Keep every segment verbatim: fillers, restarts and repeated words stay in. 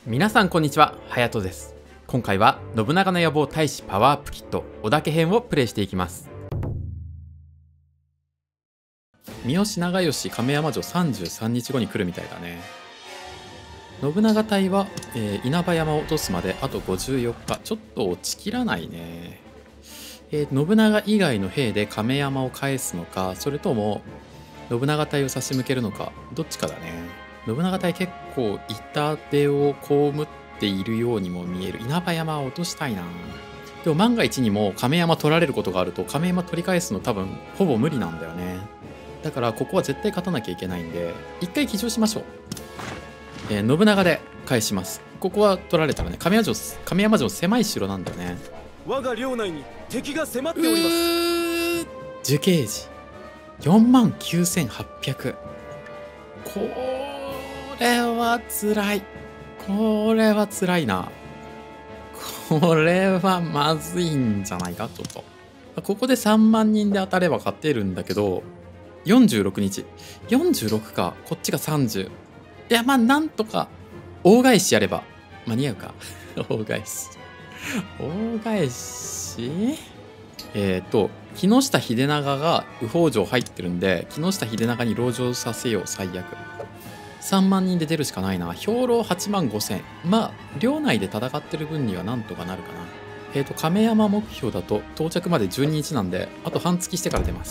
皆さんこんにちは、はやとです。今回は信長の野望大使パワーアップキット織田家編をプレイしていきます。三好長慶亀山城さんじゅうさんにちごに来るみたいだね。信長隊は、えー、稲葉山を落とすまであとごじゅうよっか。ちょっと落ちきらないね。えー、信長以外の兵で亀山を返すのか、それとも信長隊を差し向けるのか、どっちかだね。信長隊結構痛手を被っているようにも見える。稲葉山を落としたいな。でも万が一にも亀山取られることがあると、亀山取り返すの多分ほぼ無理なんだよね。だからここは絶対勝たなきゃいけないんで、一回騎乗しましょう。えー、信長で返します。ここは取られたらね、亀山城、亀山城狭い城なんだよね。 我が領内に敵が迫っております。 樹形寺よんまんきゅうせんはっぴゃく。これはつらい。これはつらいな。これはまずいんじゃないか。ちょっとここでさんまんにんで当たれば勝てるんだけど、よんじゅうろくにちよんじゅうろくか、こっちがさんじゅう。いや、まあなんとか大返しやれば間に合うか。大返し大返しえっと木下秀長が右北条入ってるんで、木下秀長に籠城させよう。最悪さんまんにんで出るしかないな。兵糧はちまんごせん。まあ領内で戦ってる分にはなんとかなるかな。えっと亀山目標だと到着までじゅうににちなんで、あと半月してから出ます。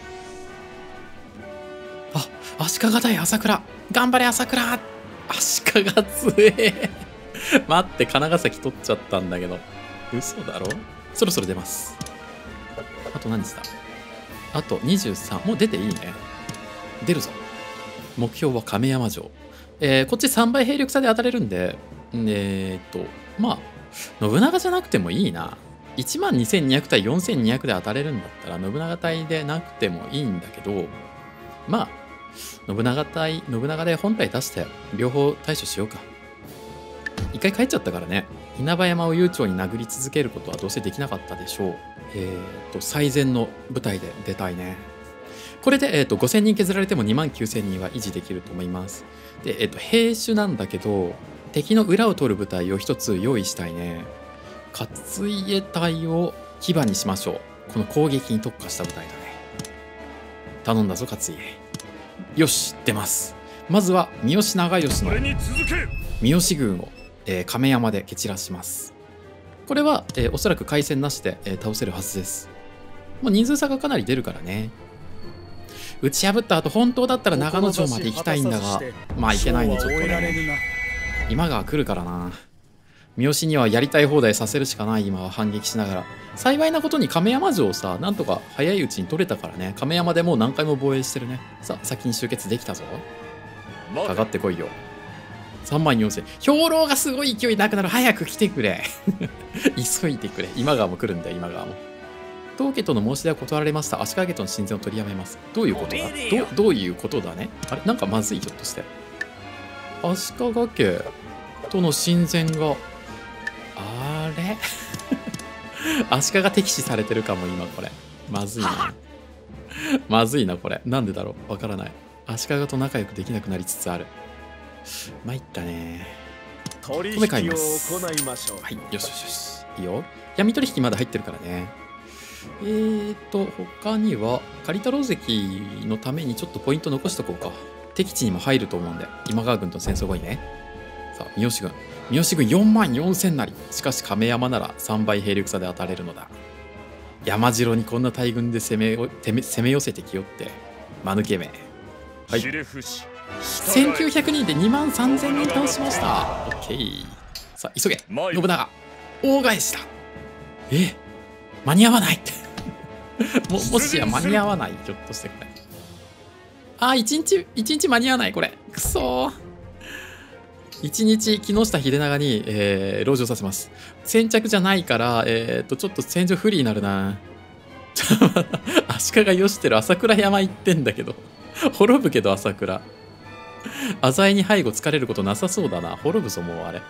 あ、足利対朝倉。頑張れ朝倉。足利強え待って、金ヶ崎取っちゃったんだけど、嘘だろ。そろそろ出ます。あと何日だ。あとにじゅうさん。もう出ていいね。出るぞ。目標は亀山城。えー、こっちさんばい兵力差で当たれるんで、えー、っとまあ信長じゃなくてもいいな。いちまんにせんにひゃく対よんせんにひゃくで当たれるんだったら信長隊でなくてもいいんだけど、まあ信長隊信長で本体出して両方対処しようか。一回帰っちゃったからね。稲葉山を悠長に殴り続けることはどうせできなかったでしょう。えっと最善の部隊で出たいね。これで、えー、とごせんにん削られてもにまんきゅうせんにんは維持できると思います。で、えっと兵種なんだけど、敵の裏を取る部隊を一つ用意したいね。勝家隊を騎馬にしましょう。この攻撃に特化した部隊だね。頼んだぞ勝家。よし、出ます。まずは三好長慶の三好軍を、えー、亀山で蹴散らします。これは、えー、おそらく回戦なしで、えー、倒せるはずです。もう人数差がかなり出るからね。打ち破った後、本当だったら長野城まで行きたいんだが、まあ行けないね。ちょっとね、今川来るからな。三好にはやりたい放題させるしかない。今は反撃しながら。幸いなことに亀山城をさ、なんとか早いうちに取れたからね。亀山でもう何回も防衛してるね。さあ先に集結できたぞ。かかってこいよ。さんまんよんせん。兵糧がすごい勢いなくなる。早く来てくれ急いでくれ。今川も来るんだよ。今川も。当家との申し出は断られました。足利家との親善を取りやめます。どういうことだ。どどういうことだね。あれなんかまずい。ひょっとして足利家との親善があれ足利敵視されてるかも今。これまずいな。まずいなこれ。なんでだろう。わからない。足利と仲良くできなくなりつつある。参ったね。 取引を行いましょう。 はい、よしよしよし。いいよ。闇取引まだ入ってるからね。えーと他には狩太郎関のためにちょっとポイント残しとこうか。敵地にも入ると思うんで、今川軍との戦争後にね。さあ三好軍三好軍よんまんよんせんなり。しかし亀山ならさんばい兵力差で当たれるのだ。山城にこんな大軍で攻め攻め寄せてきよって間抜けめ。はい、せんきゅうひゃくにんでにまんさんぜんにん倒しました。オッケー。さあ急げ信長。大返しだ。え間に合わないももしや間に合わない。ひょっとしてこれあーいちにちいちにち間に合わない。これくそー。いちにち木下秀長に、えー、籠城させます。先着じゃないからえっとちょっと戦場不利になるな。足利義輝朝倉山行ってんだけど滅ぶけど朝倉浅井に背後疲れることなさそうだな。滅ぶぞもうあれ。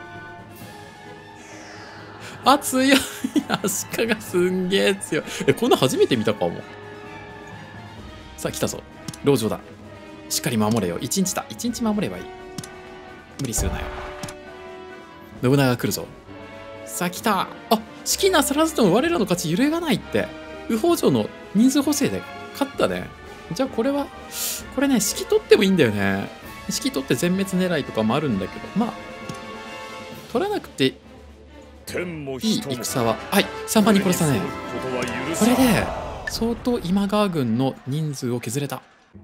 あ、強い足利すんげえ強い。え、こんな初めて見たかも。さあ来たぞ。籠城だ。しっかり守れよ。いちにちだ。いちにち守ればいい。無理するなよ。 信長が来るぞ。さあ来た。あ、資金なさらずとも我らの勝ち揺るがないって。右北条の人数補正で勝ったね。じゃあこれは、これね、指揮取ってもいいんだよね。指揮取って全滅狙いとかもあるんだけど、まあ、取らなくていい戦は、はい、さんばんに殺したね。これで、相当今川軍の人数を削れた。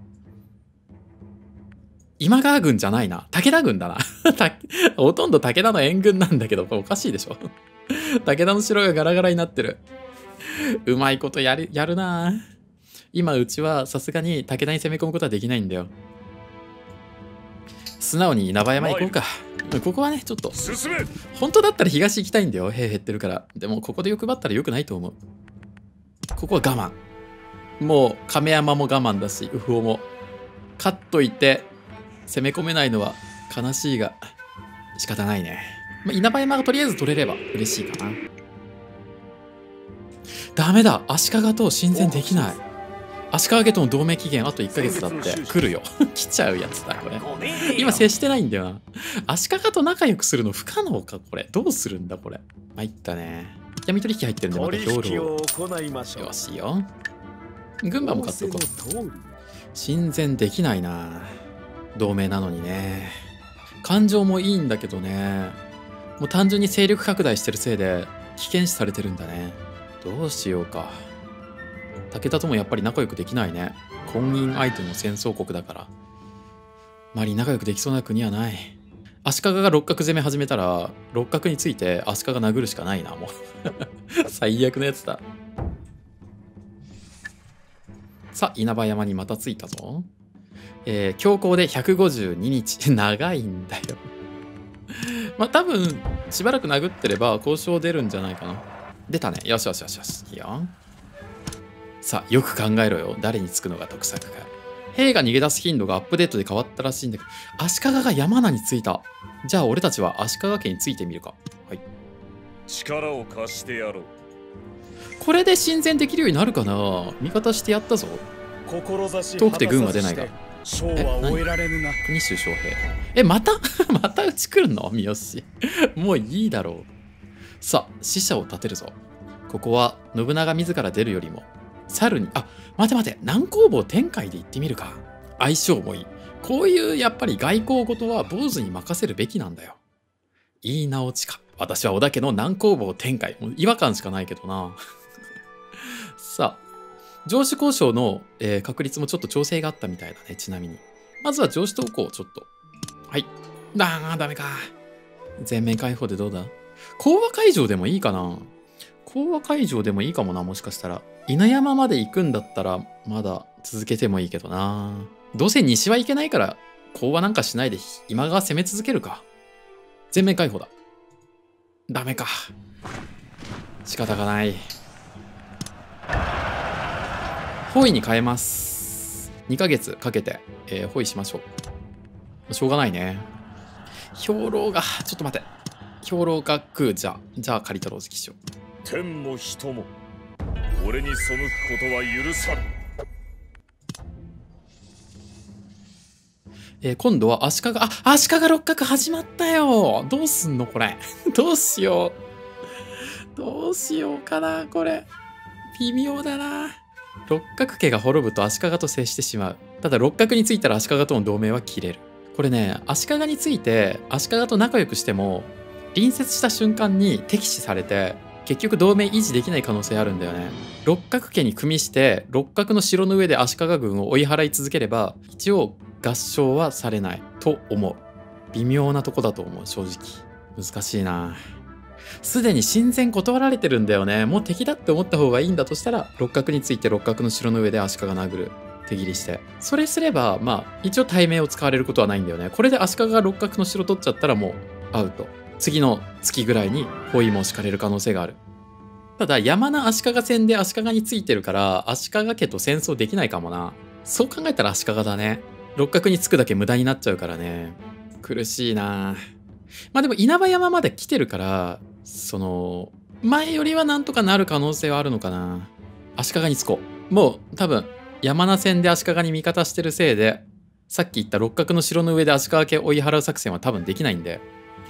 今川軍じゃないな。武田軍だな。ほとんど武田の援軍なんだけど、これおかしいでしょ。武田の城がガラガラになってる。うまいことやる、やるな。今うちはさすがに武田に攻め込むことはできないんだよ。素直に稲葉山行こうか。ここはね、ちょっと。本当だったら東行きたいんだよ。兵減ってるから。でもここで欲張ったら良くないと思う。ここは我慢。もう亀山も我慢だし、ウフオも。勝っといて攻め込めないのは悲しいが仕方ないね。まあ、稲葉山がとりあえず取れれば嬉しいかな。ダメだ。足利と親善できない。足利家との同盟期限あといっかげつだって来るよ。来ちゃうやつだこれ。今接してないんだよな。足利と仲良くするの不可能かこれ。どうするんだこれ。参ったね。闇取引入ってるんでまた兵糧を。よしよ。軍馬も買っておこう。親善できないな。同盟なのにね。感情もいいんだけどね。もう単純に勢力拡大してるせいで危険視されてるんだね。どうしようか。武田ともやっぱり仲良くできないね。婚姻相手の戦争国だから。あまり仲良くできそうな国はない。足利が六角攻め始めたら、六角について足利殴るしかないな、もう。最悪のやつだ。さあ、稲葉山にまた着いたぞ。えー、強行でひゃくごじゅうににち。長いんだよ。まあ多分、しばらく殴ってれば交渉出るんじゃないかな。出たね。よしよしよしよし。いいよ。さあ、よく考えろよ。誰につくのが得策か。兵が逃げ出す頻度がアップデートで変わったらしいんだけど、足利が山名についた。じゃあ俺たちは足利家についてみるか。はい。 力を貸してやろう。 これで親善できるようになるかな。味方してやったぞ。遠くて軍は出ないが。え、何？国衆将兵。え、またまたうち来るの三好。もういいだろう。さあ、使者を立てるぞ。ここは信長自ら出るよりも、猿に、あ、待て待て、南高房天海で行ってみるか。相性もいい。こういうやっぱり外交事は坊主に任せるべきなんだよ。いいなおちか。私は織田家の南高房天海。もう違和感しかないけどな。さあ、上司交渉の、えー、確率もちょっと調整があったみたいだね、ちなみに。まずは上司投稿をちょっと。はい。あー、ダメか。全面開放でどうだ？講和会場でもいいかな。講和会場でもいいかもな、もしかしたら。稲山まで行くんだったら、まだ続けてもいいけどな。どうせ西は行けないから、講和なんかしないで今川攻め続けるか。全面開放だ。ダメか。仕方がない。包囲に変えます。にかげつかけて、えー、包囲しましょう。しょうがないね。兵糧が、ちょっと待って。兵糧が食う。じゃあ、じゃあ借り取ろう、関所。 天も人も俺に背くことは許さん。 えー、今度は足利、あ、足利六角始まったよ。どうすんのこれ。どうしよう。どうしようかな、これ。微妙だな。六角家が滅ぶと足利と接してしまう。ただ六角についたら足利との同盟は切れる。これね、足利について足利と仲良くしても、隣接した瞬間に敵視されて、結局同盟維持できない可能性あるんだよね。六角家に組みして六角の城の上で足利軍を追い払い続ければ一応合唱はされないと思う。微妙なとこだと思う。正直難しいな。すでに親善断られてるんだよね。もう敵だって思った方がいいんだとしたら六角について六角の城の上で足利殴る。手切りしてそれすればまあ一応対面を使われることはないんだよね。これで足利が六角の城取っちゃったらもうアウト。次の月ぐらいに包囲も敷かれる可能性がある。ただ山名足利戦で足利についてるから足利家と戦争できないかもな。そう考えたら足利だね。六角につくだけ無駄になっちゃうからね。苦しいな。まあでも稲葉山まで来てるからその前よりはなんとかなる可能性はあるのかな。足利につこう。もう多分山名戦で足利に味方してるせいでさっき言った六角の城の上で足利家を追い払う作戦は多分できないんで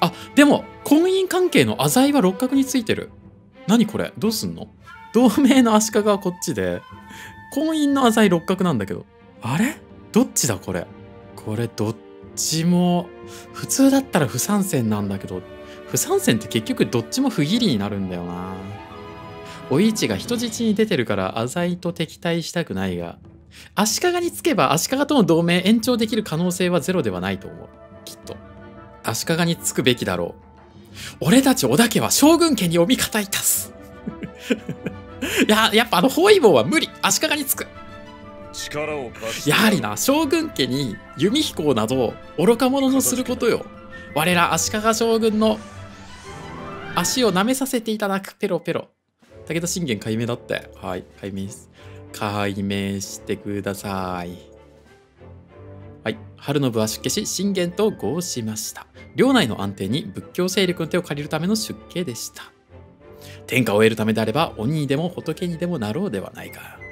あ、でも婚姻関係の浅井は六角についてる。何これ、どうすんの？同盟の足利はこっちで、婚姻の浅井六角なんだけど。あれ？どっちだこれ。これどっちも、普通だったら不参戦なんだけど、不参戦って結局どっちも不義理になるんだよな。お市が人質に出てるから浅井と敵対したくないが、足利につけば足利との同盟延長できる可能性はゼロではないと思う。きっと。足利につくべきだろう。俺たち織田家は将軍家にお味方いたす。いや、やっぱあの包囲網は無理。足利につく。 力を貸してやはりな、将軍家に弓飛行など愚か者のすることよ。我ら足利将軍の足を舐めさせていただく。ペロペロ。武田信玄解明だって。はい、解明す。解明してください。はい。春信は出家し、信玄と合しました。領内の安定に仏教勢力の手を借りるための出家でした。天下を得るためであれば、鬼にでも仏にでもなろうではないか。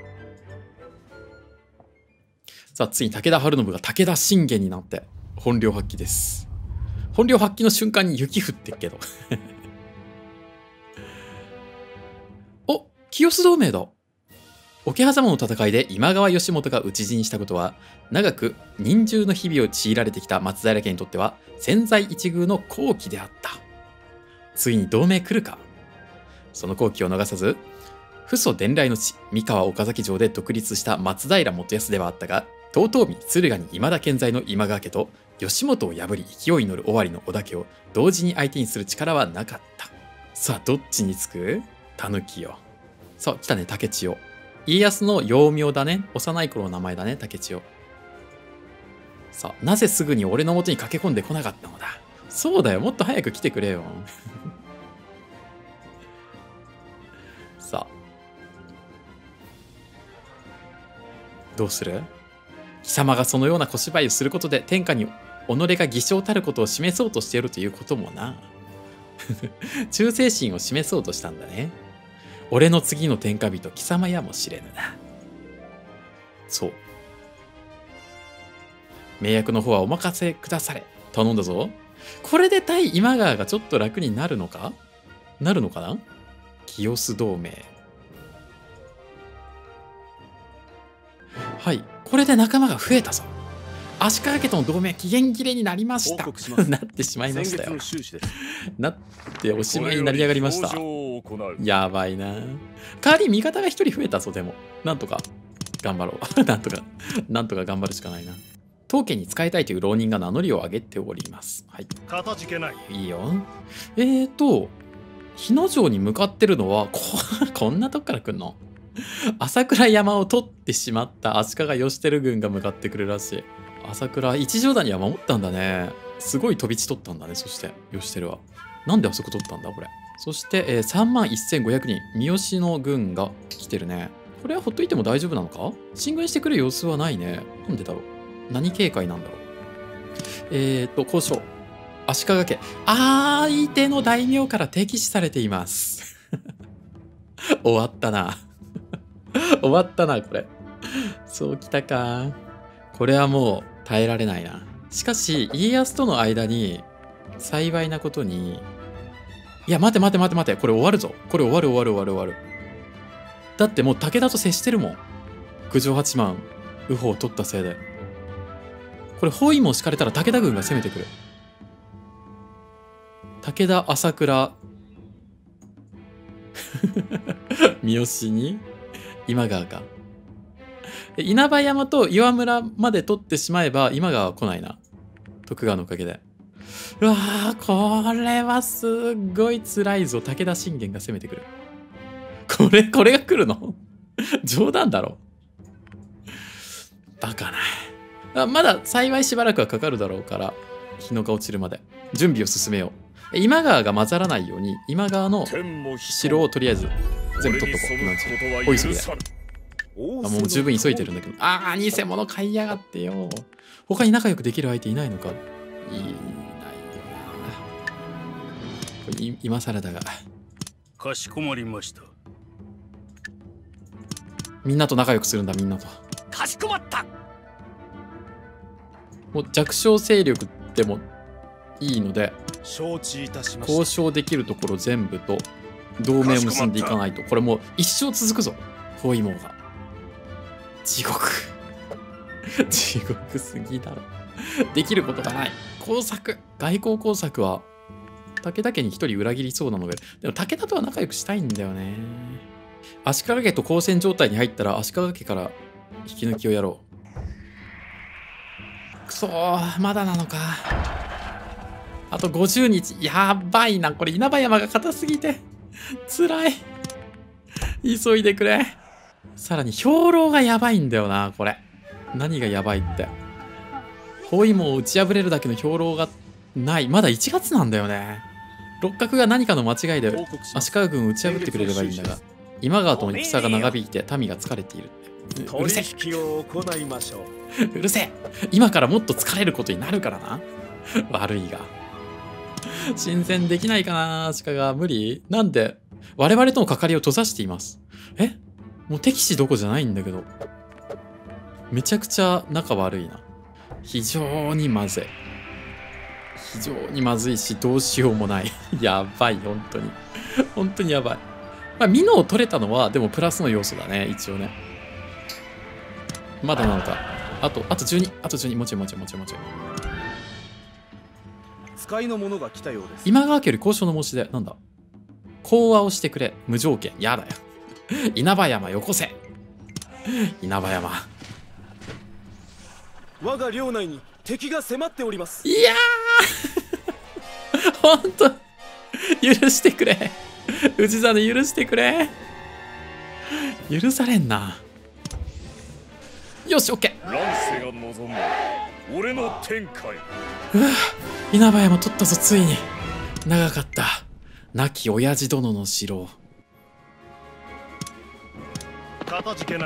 さあ、ついに武田晴信が武田信玄になって、本領発揮です。本領発揮の瞬間に雪降ってっけど。お、清須同盟だ。桶狭間の戦いで今川義元が討ち死にしたことは、長く忍従の日々を強いられてきた松平家にとっては千載一遇の好機であった。ついに同盟来るか。その好機を逃さず、父祖伝来の地、三河岡崎城で独立した松平元康ではあったが、遠江敦賀に未だ健在の今川家と義元を破り勢いに乗る尾張の織田家を同時に相手にする力はなかった。さあ、どっちにつく？狸よ。さあ、来たね、竹千代。家康の幼名だね。幼い頃の名前だね、竹千代。さあ、なぜすぐに俺の元に駆け込んでこなかったのだ。そうだよ、もっと早く来てくれよ。さあ、どうする？貴様がそのような小芝居をすることで天下に己が偽証たることを示そうとしているということもな。忠誠心を示そうとしたんだね。俺の次の天下人貴様やもしれぬな。そう。名役の方はお任せくだされ。頼んだぞ。これで対今川がちょっと楽になるのか？なるのかな？清須同盟。はい。これで仲間が増えたぞ。足利家との同盟期限切れになりました。なってしまいましたよ。なっておしまいになり上がりました。やばいな。代わり味方が一人増えたぞ、でも。なんとか頑張ろう。なんとか、なんとか頑張るしかないな。当家に使いたいという浪人が名乗りを上げております。はい。 かたじけない。 いいよ。えーと、日野城に向かってるのは、こ、こんなとこから来んの？朝倉山を取ってしまった足利義輝軍が向かってくるらしい。朝倉一条谷は守ったんだね。すごい飛び地取ったんだね。そして義輝はなんであそこ取ったんだこれ。そして、えー、さんまんせんごひゃくにん三好の軍が来てるね。これはほっといても大丈夫なのか？進軍してくる様子はないね。なんでだろう。何警戒なんだろう。えーと交渉。足利家、相手の大名から敵視されています。終わったな。終わったなこれ。そうきたか。これはもう耐えられないな。しかし家康との間に幸いなことに、いや待て待て待て待て、これ終わるぞ。これ終わる終わる終わる終わる。だってもう武田と接してるもん。九条八幡右方を取ったせいで。これ包囲網敷かれたら武田軍が攻めてくる。武田朝倉三好に今川か。稲葉山と岩村まで取ってしまえば今川は来ないな。徳川のおかげで。うわー、これはすっごい辛いぞ。武田信玄が攻めてくる。これこれが来るの？冗談だろ。バカな。あ、まだ幸いしばらくはかかるだろうから日野が落ちるまで準備を進めよう。今川が混ざらないように今川の城をとりあえず全部取っとこう。なんちゅうお急ぎで。あ、もう十分急いでるんだけど。ああ、偽物買いやがってよ。他に仲良くできる相手いないのか。いないよな。これ今更だが。 かしこまりました。 みんなと仲良くするんだ、みんなと。 かしこまった。 もう弱小勢力でもいいので、 承知いたしました。 交渉できるところ全部と同盟を結んでいかないと、これもう一生続くぞ、包囲網が。地獄地獄すぎだろ。できることがない。工作、外交工作は武田家に一人裏切りそうなので、でも武田とは仲良くしたいんだよね。足利家と交戦状態に入ったら足利家から引き抜きをやろう。くそー、まだなのか。あとごじゅうにち。やばいな。これ稲葉山が硬すぎてつらい。急いでくれ。さらに兵糧がやばいんだよな、これ。何がやばいって。包囲網を打ち破れるだけの兵糧がない。まだいちがつなんだよね。六角が何かの間違いで足利軍を打ち破ってくれればいいんだが、今川との戦が長引いて民が疲れている。うるせ取引を行いましょう。うるせえ。今からもっと疲れることになるからな。悪いが。新鮮できないかな、足利。無理なんで、我々との関わりを閉ざしています。えもう敵視どこじゃないんだけど。めちゃくちゃ仲悪いな。非常にまずい。非常にまずいし、どうしようもない。やばい、本当に。本当にやばい。まあ、ミノを取れたのは、でもプラスの要素だね、一応ね。まだなのか。あと、あとじゅうに、あとじゅうに、もちろんもちろんもちろんもちろん。 使いの者が来たようです。 今川家より交渉の申し出。なんだ講和をしてくれ。無条件。やだよ。稲葉山よこせ。稲葉山。 我が領内に敵が迫っております。 いやーほんと許してくれ。氏真許してくれ。許されんな。よし、オッケー。 乱世が望む俺の天下よ。 うわ、稲葉山取ったぞ、ついに。長かった。亡き親父殿の城。 かたじけない。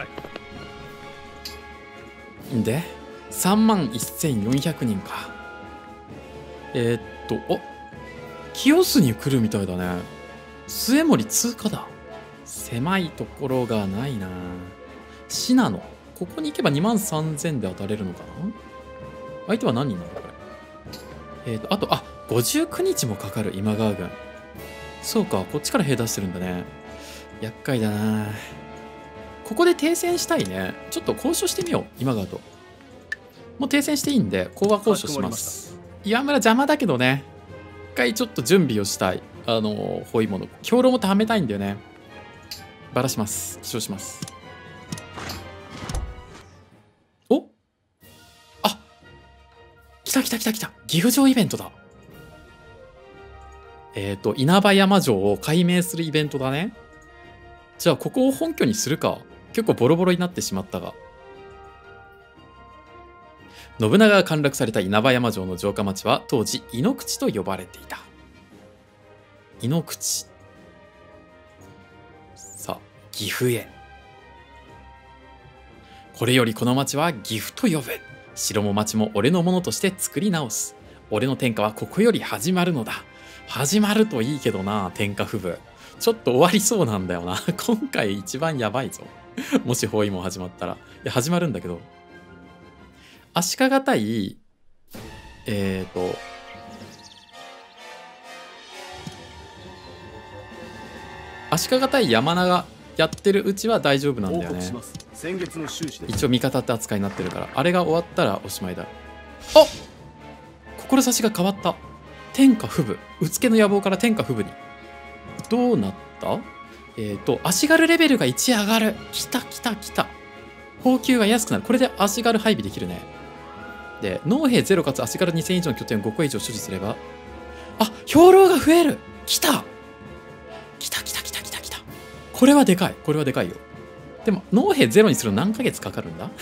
で、さんまんせんよんひゃくにんか。えー、っと、お清須に来るみたいだね。末森通過だ。狭いところがないな。信濃。ここに行けばにまんさんぜんで当たれるのかな。相手は何人なのこれ。えー、っと、あと、あ、ごじゅうくにちもかかる、今川軍。そうか、こっちから兵出してるんだね。厄介だな。ここで停戦したいね。ちょっと交渉してみよう、今川と。もう停戦していいんで、講和交渉します。岩村邪魔だけどね。一回ちょっと準備をしたい。あの、包囲網の。兵糧もためたいんだよね。ばらします。起床します。おあ来た来た来た来た。岐阜城イベントだ。えっと、稲葉山城を改名するイベントだね。じゃあ、ここを本拠にするか。結構ボロボロになってしまったが。信長が陥落された稲葉山城の城下町は当時井の口と呼ばれていた。井の口。さあ、岐阜へ。これよりこの町は岐阜と呼ぶ。城も町も俺のものとして作り直す。俺の天下はここより始まるのだ。始まるといいけどな、天下不武。ちょっと終わりそうなんだよな。今回一番やばいぞ。もし包囲網始まったら。いや、始まるんだけど。足利対、えっと、足利対山名やってるうちは大丈夫なんだよね。 先月の収支で一応味方って扱いになってるから、あれが終わったらおしまいだ。あ志が変わった。天下不武。うつけの野望から天下不武に。どうなった？えっと、足軽レベルがいち上がる。きたきたきた。補給が安くなる。これで足軽配備できるね。で、農兵ゼロかつ足軽にせん以上の拠点をごこ以上所持すれば、あ、兵糧が増える。来た来た来た来た来た来た。これはでかい。これはでかいよ。でも、農兵ゼロにするの何ヶ月かかるんだ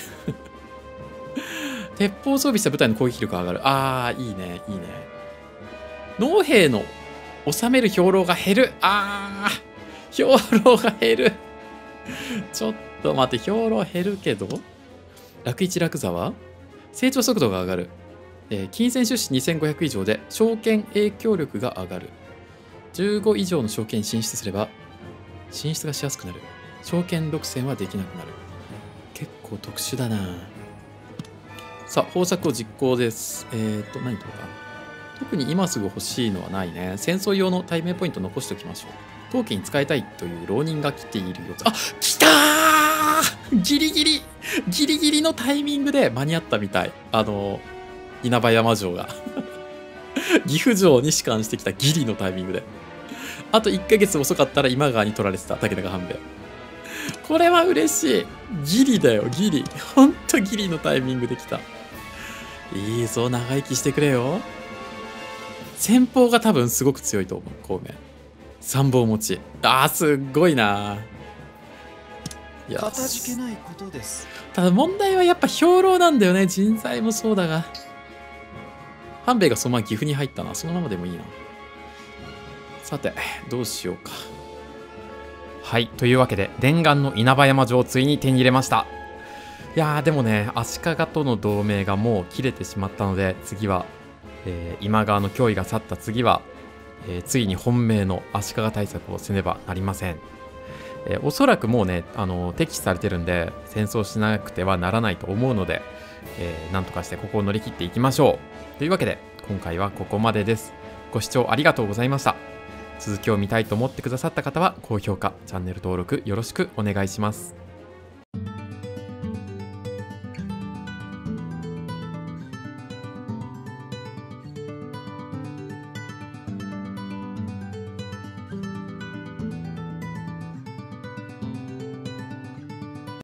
鉄砲装備した部隊の攻撃力が上がる。あー、いいね、いいね。農兵の収める兵糧が減る。あー、兵糧が減る。ちょっと待って、兵糧減るけど、楽一楽座は成長速度が上がる。えー、金銭出資にせんごひゃく以上で証券影響力が上がる。じゅうご以上の証券に進出すれば進出がしやすくなる。証券独占はできなくなる。結構特殊だな。さあ、方策を実行です。えっと、何とか特に今すぐ欲しいのはないね。戦争用の対面ポイント残しておきましょう。陶器に使いたいという浪人が来ているようです。あ、来たーギリギリギリギリのタイミングで間に合ったみたい。あの、稲葉山城が。岐阜城に仕官してきたギリのタイミングで。あといっかげつ遅かったら今川に取られてた竹中半兵衛。これは嬉しい。ギリだよ、ギリ。ほんとギリのタイミングで来た。いいぞ、長生きしてくれよ。先方が多分すごく強いと思う、孔明。参謀持ち。あー、すっごいな。いや、 かたじけないことです。 ただ問題はやっぱ兵糧なんだよね。人材もそうだが。半兵衛がそのまま岐阜に入ったな。そのままでもいいな。さて、どうしようか。 はい、というわけで伝願の稲葉山城をついに手に入れました。いやーでもね、足利との同盟がもう切れてしまったので、次は、えー、今川の脅威が去った次は、えー、ついに本命の足利対策をせねばなりません。えー、おそらくもうね、あのー、敵視されてるんで戦争しなくてはならないと思うので、えー、なんとかしてここを乗り切っていきましょう。というわけで今回はここまでです。ご視聴ありがとうございました。続きを見たいと思ってくださった方は高評価、チャンネル登録よろしくお願いします。